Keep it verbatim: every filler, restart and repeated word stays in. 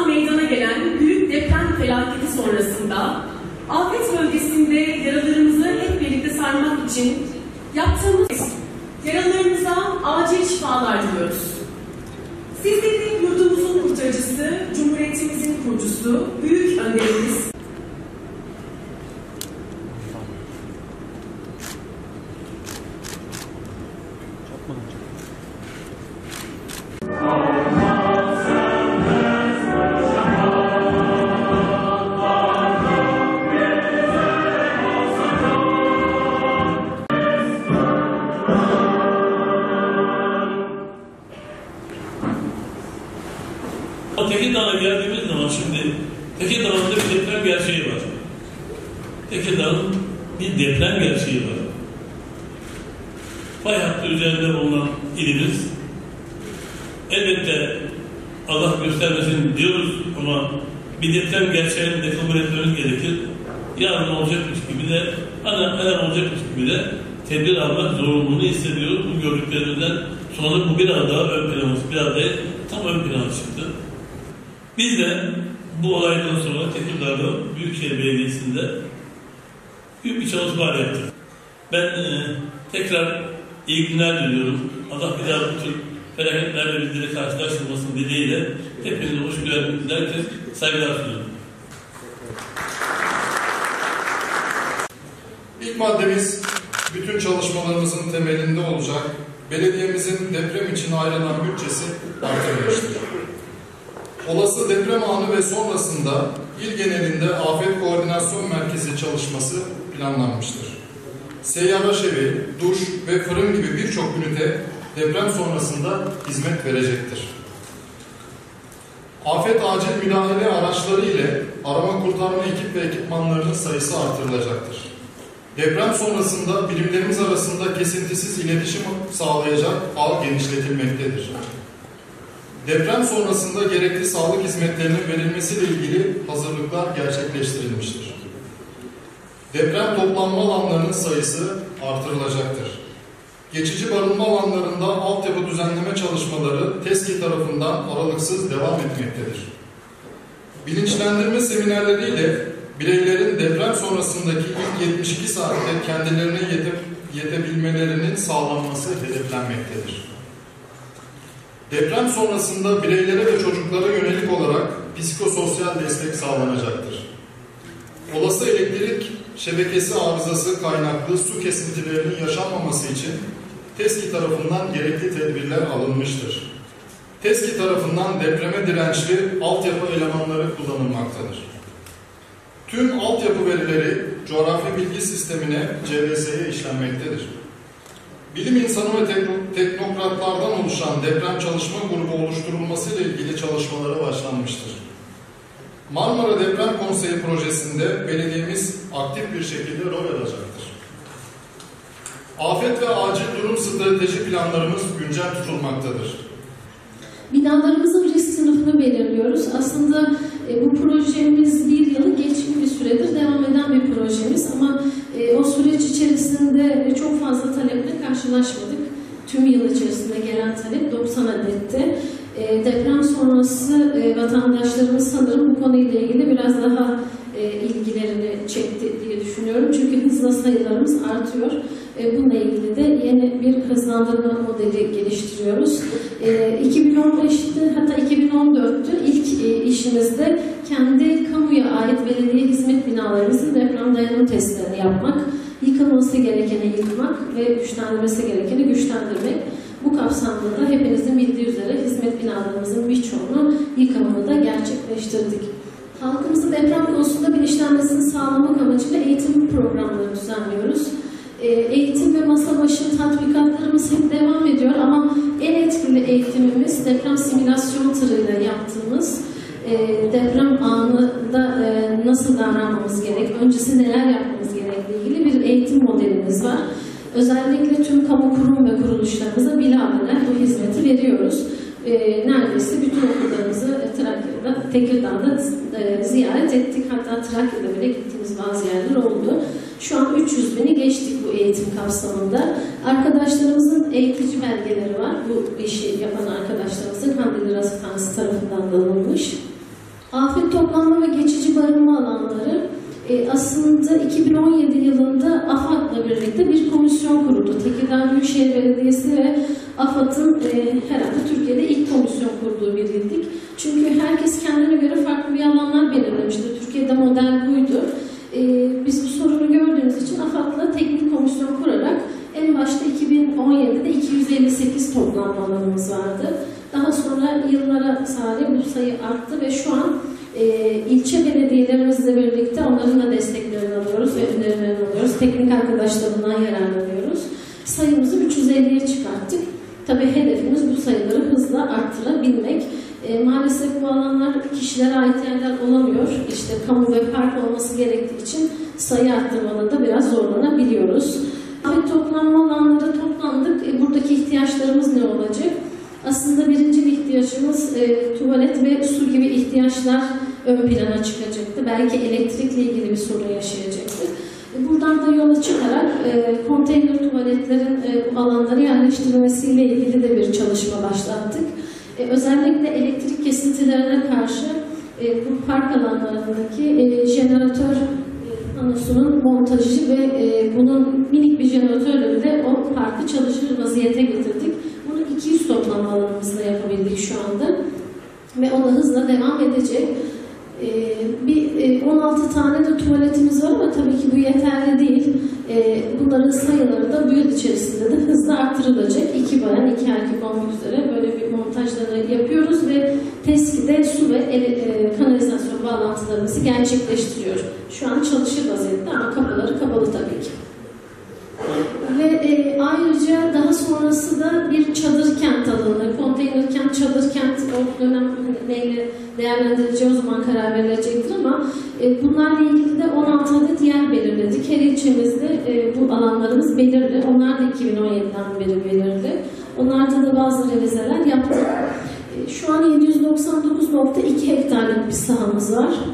Sinop'ta meydana gelen büyük deprem felaketi sonrasında afet bölgesinde yaralarımızı hep birlikte sarmak için yaptığımız yaralarımıza acil şifalar diliyoruz. Sizleri yurdumuzun kurtarıcısı, Cumhuriyetimizin kurucusu, büyük önderimiz Tekirdağ'a geldiğimiz zaman şimdi Tekirdağ'ın bir deprem gerçeği var. Tekirdağ'ın bir deprem gerçeği var. Fay hattı üzerinde bulunan ilimiz elbette Allah göstermesin diyoruz ama bir deprem gerçeğini de kabul etmemiz gerekir. Yarın olacakmış gibi de ana her olacakmış gibi de tedbir almak zorunluluğunu hissediyoruz. Bu gördüklerimizden sonra bu biraz daha ön plana, biraz da tam ön plana çıktı. Biz de bu olaydan sonra Tekirdağ'da Büyükşehir Belediyesi'nde büyük bir çalışma yaptık. Ben e, tekrar iyi günler diliyorum. Allah bir daha bu tür felaketlerle bizleri karşılaştırmasın dileğiyle hepinize hoş geldiniz derken saygılar sunuyorum. İlk maddemiz bütün çalışmalarımızın temelinde olacak. Belediyemizin deprem için ayrılan bütçesi artırılmıştır. Olası deprem anı ve sonrasında il genelinde Afet Koordinasyon Merkezi çalışması planlanmıştır. Seyyar aşevi, duş ve fırın gibi birçok ünite deprem sonrasında hizmet verecektir. Afet acil müdahale araçları ile arama kurtarma ekip ve ekipmanlarının sayısı artırılacaktır. Deprem sonrasında birimlerimiz arasında kesintisiz iletişim sağlayacak ağ genişletilmektedir. Deprem sonrasında gerekli sağlık hizmetlerinin verilmesiyle ilgili hazırlıklar gerçekleştirilmiştir. Deprem toplanma alanlarının sayısı artırılacaktır. Geçici barınma alanlarında altyapı düzenleme çalışmaları TESKİ tarafından aralıksız devam etmektedir. Bilinçlendirme seminerleriyle bireylerin deprem sonrasındaki ilk yetmiş iki saatte kendilerine yetip, yetebilmelerinin sağlanması hedeflenmektedir. Deprem sonrasında bireylere ve çocuklara yönelik olarak psikososyal destek sağlanacaktır. Olası elektrik şebekesi arızası kaynaklı su kesintilerinin yaşanmaması için TESKİ tarafından gerekli tedbirler alınmıştır. TESKİ tarafından depreme dirençli altyapı elemanları kullanılmaktadır. Tüm altyapı verileri coğrafi bilgi sistemine C B S'ye işlenmektedir. Bilim insanı ve teknokratlardan oluşan deprem çalışma grubu oluşturulması ile ilgili çalışmalara başlanmıştır. Marmara Deprem Konseyi projesinde belediyemiz aktif bir şekilde rol alacaktır. Afet ve acil durum strateji planlarımız güncel tutulmaktadır. Binalarımızın risk sınıfını belirliyoruz. Aslında e, bu projemiz bir yılı geçkin bir süredir devam eden bir projemiz ama e, o süreç içerisinde çok fazla taleple karşılaşmadık. Tüm yıl içerisinde gelen talep doksan adetti. E, deprem sonrası e, vatandaşlarımız sanırım bu konuyla ilgili biraz daha e, ilgilerini çekti diye düşünüyorum. Çünkü hızla sayılarımız artıyor. E, bununla ilgili de yeni bir hızlandırma modeli geliştiriyoruz. E, iki bin on beşte hatta iki bin on dörtte ilk e, işimizde kendi kamuya ait belediye hizmet binalarımızın deprem dayanım testlerini yapmak, yıkılması gerekeni yıkmak ve güçlendirmesi gerekeni güçlendirmek. Bu kapsamda da hepinizin bildiği üzere hizmet binalarımızın birçoğunu yıkımını da gerçekleştirdik. Halkımızın deprem konusunda bilinçlenmesini sağlamak amacıyla eğitim programları düzenliyoruz. Eğitim ve masa başı tatbikatlarımız hep devam ediyor ama en etkili eğitimimiz deprem simülasyon tırıyla yaptığımız deprem anında nasıl davranmamız gerek, öncesi neler yapmamız gerektiği ilgili bir eğitim modelimiz var. Özellikle tüm kamu kurum ve kuruluşlarımıza bilaveler bu hizmeti veriyoruz. Neredeyse bütün okullarımızı Trakya'da, Tekirdağ'da ziyaret ettik. Hatta Trakya'da bile gittiğimiz bazı yerler oldu. Şu an üç yüz bini geçtik bu eğitim kapsamında. Arkadaşlarımızın eğitici belgeleri var. Bu işi yapan arkadaşlarımızın Kandilli Rasathanesi tarafından da alınmış. Afet toplanma ve geçici barınma alanları e, aslında iki bin on yedi yılında AFAD'la birlikte bir komisyon kuruldu. Tekirdağ Büyükşehir Belediyesi ve AFAD'ın e, herhalde Türkiye'de ilk komisyon kurduğu bir ildik. Çünkü herkes kendine göre farklı bir alanlar belirlemişti. Türkiye'de model buydu. E, biz bu sorunu gördüğümüz için AFAD'la teknik komisyon kurarak en başta iki bin on yedide iki yüz elli sekiz toplanma alanımız vardı. Daha sonra yıllara sari bu sayı arttı ve şu an e, ilçe belediyelerimizle birlikte onların da desteklerini alıyoruz ve önerilerini alıyoruz. Teknik arkadaşlarından yararlanıyoruz. Sayımızı üç yüz elliye çıkarttık. Tabii hedefimiz bu sayıları hızla arttırabilmek. E, maalesef bu alanlar kişilere ait yerler olamıyor. İşte kamu ve park olması gerektiği için sayı arttırmada da biraz zorlanabiliyoruz. Afet toplanma alanları toplandık. E, buradaki ihtiyaçlarımız ne olacak? Aslında birinci ihtiyacımız e, tuvalet ve su gibi ihtiyaçlar ön plana çıkacaktı. Belki elektrikle ilgili bir sorun yaşayacaktık. E, buradan da yola çıkarak e, konteyner tuvaletlerin e, alanlara yerleştirilmesiyle ilgili de bir çalışma başlattık. E, özellikle elektrik kesintilerine karşı e, bu park alanlarındaki e, jeneratör e, panosunun montajı ve e, bunun minik bir jeneratörle de o parkı çalışır vaziyete getirdik. Bunu iki yüz toplanma alanımızda yapabildik şu anda ve o da hızla devam edecek. Ee, bir e, on altı tane de tuvaletimiz var ama tabii ki bu yeterli değil. Ee, bunların sayıları da bu yıl içerisinde de hızla artırılacak. İki bayan, iki erkek olmak üzere böyle bir montajları yapıyoruz ve TESKİ'de su ve ele, e, kanalizasyon bağlantılarımızı gerçekleştiriyor. Şu an çalışır vaziyette ama kapıları kapalı tabii ki. Ve e, ayrıca daha sonrası da bir çadır kent alanı, konteyner kent, çadır kent o dönem neyle değerlendirileceği o zaman karar verilecektir ama e, bunlarla ilgili de on altı adet yer belirledik. Her ilçemizde e, bu alanlarımız belirli. Onlar da iki bin on yediden beri belirli. Onlarda da bazı revizeler yaptık. E, şu an yedi yüz doksan dokuz nokta iki hektarlık bir sahamız var.